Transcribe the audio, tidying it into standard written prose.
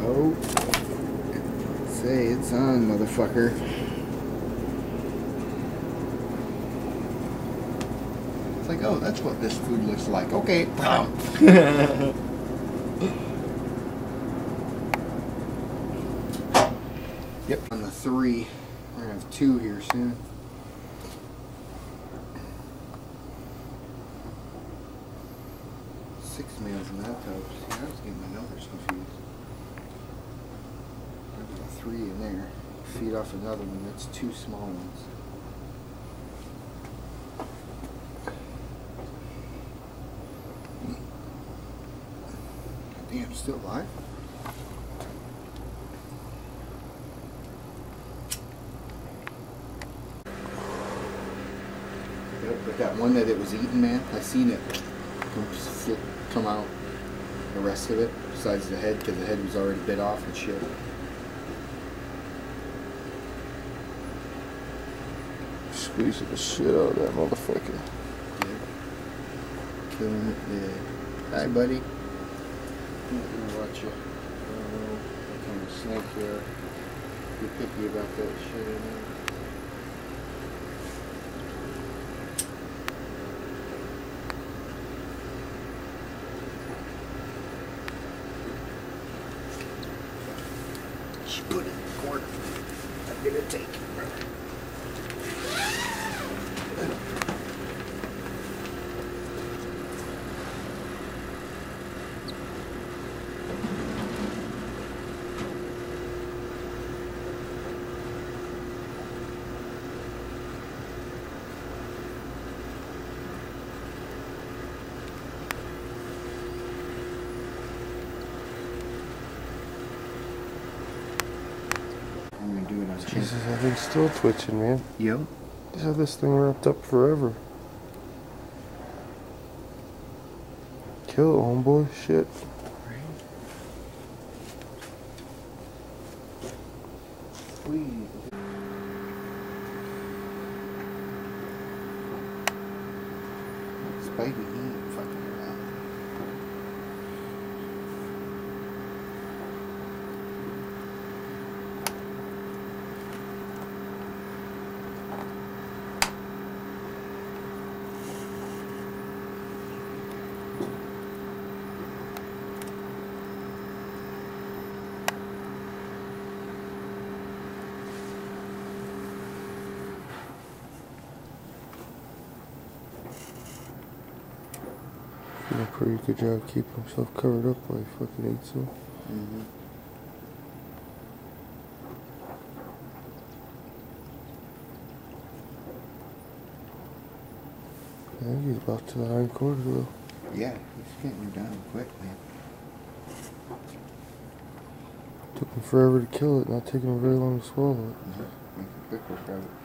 go. Say it's on, motherfucker. It's like, oh, that's what this food looks like. Okay. Yep. On the 3. We're gonna have 2 here soon. Six meals in that tub. See, I was getting my numbers confused. There's a 3 in there. Feed off another one. That's 2 small ones. Damn, still alive? Yep, but that one that it was eating, man, I seen it come out. The rest of it, besides the head, because the head was already bit off and shit. Squeezing the shit out of that motherfucker. Yeah. Killing it, yeah. Hi, buddy. I'm not gonna watch you. I don't know what kind of snake you are. You're picky about that shit, I know. She put it in the corner. I'm gonna take it, brother. Jesus, that thing's still twitching, man. Yep. Just have this thing wrapped up forever. Kill it, homeboy. Shit. Squeeze. Spidey, he ain't fucking around. Did a pretty good job keeping himself covered up while he fucking ate some. I think he's about to the hind quarter though. Yeah, he's getting down quick, man. Took him forever to kill it, not taking him very long to swallow it. Make a quick work out of it.